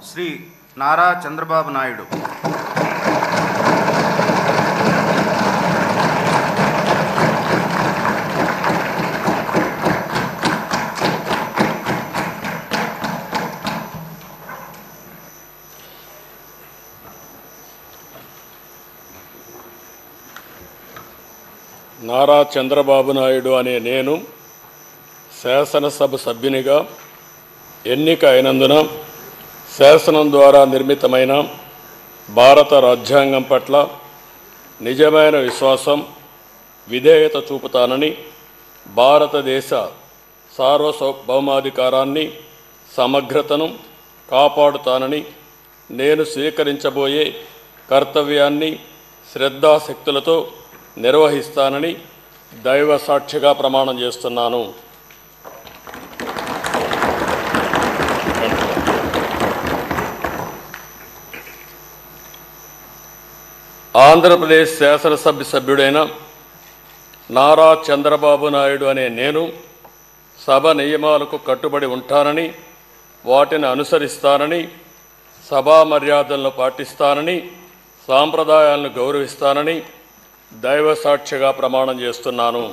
శ్రీ నారా చంద్రబాబు నాయుడు. నారా చంద్రబాబు నాయుడు అనే నేను శాసనసభ సభ్యునిగా ఎన్నిక అయినందున శాసనం ద్వారా నిర్మితమైన భారత రాజ్యాంగం పట్ల నిజమైన విశ్వాసం, విధేయత చూపుతానని, భారతదేశ సార్వభౌమాధికారాన్ని, సమగ్రతను కాపాడుతానని, నేను స్వీకరించబోయే కర్తవ్యాన్ని శ్రద్ధాశక్తులతో నిర్వహిస్తానని దైవ సాక్షిగా ప్రమాణం చేస్తున్నాను. ఆంధ్రప్రదేశ్ శాసనసభ సభ్యుడైన నారా చంద్రబాబు నాయుడు అనే నేను సభ నియమాలకు కట్టుబడి ఉంటానని, వాటిని అనుసరిస్తానని, సభా మర్యాదలను పాటిస్తానని, సాంప్రదాయాలను గౌరవిస్తానని దైవ సాక్షిగా ప్రమాణం చేస్తున్నాను.